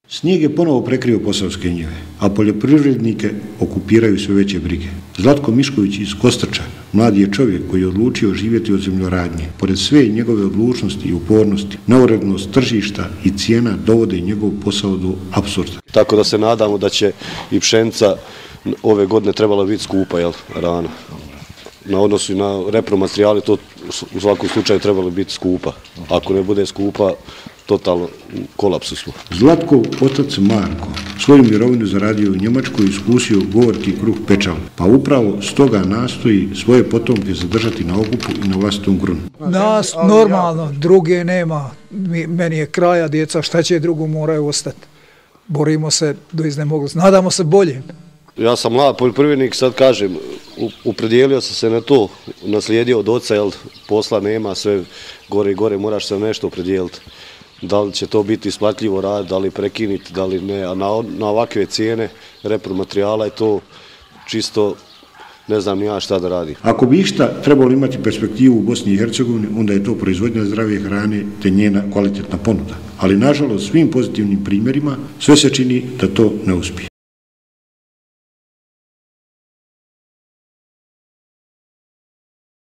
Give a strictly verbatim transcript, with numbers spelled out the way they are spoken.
Snijeg je ponovo prekrio posavske njive, a poljoprivrednike okupiraju sve veće brige. Zlatko Mišković iz Kostrča, mladi je čovjek koji je odlučio živjeti od zemljoradnje. Pored sve njegove odlučnosti i upornosti, neurednost tržišta i cijena dovode njegov posao do apsurda. Tako da se nadamo da će i pšenica ove godine trebala biti skupa, jel, rano. Na odnosu na repromaterijale to u svakom slučaju trebalo biti skupa. Ako ne bude skupa, totalno u kolapsu smo. Zlatkov otac Marko svoju mirovinu zaradio u Njemačkoj i iskusio gorki kruh pečal, pa upravo stoga nastoji svoje potomke zadržati na okupu i na vlastitom grunu. Nas normalno, druge nema. Meni je kraja, djeca, šta će drugo, moraju ostati. Borimo se do iznemoglosti. Nadamo se bolje. Ja sam mlad poljoprivrednik, sad kažem, upredijelio sam se na to, naslijedio od oca, jel, posla nema, sve gore i gore, moraš se nešto opredijeliti. Da li će to biti isplatljivo rad, da li prekiniti, da li ne, a na, na ovakve cijene repromaterijala je to čisto, ne znam ni ja šta da radi. Ako bi išta trebalo imati perspektivu u Bosni i Hercegovini, onda je to proizvodnja zdrave hrane te njena kvalitetna ponuda. Ali nažalost svim pozitivnim primjerima sve se čini da to ne uspije.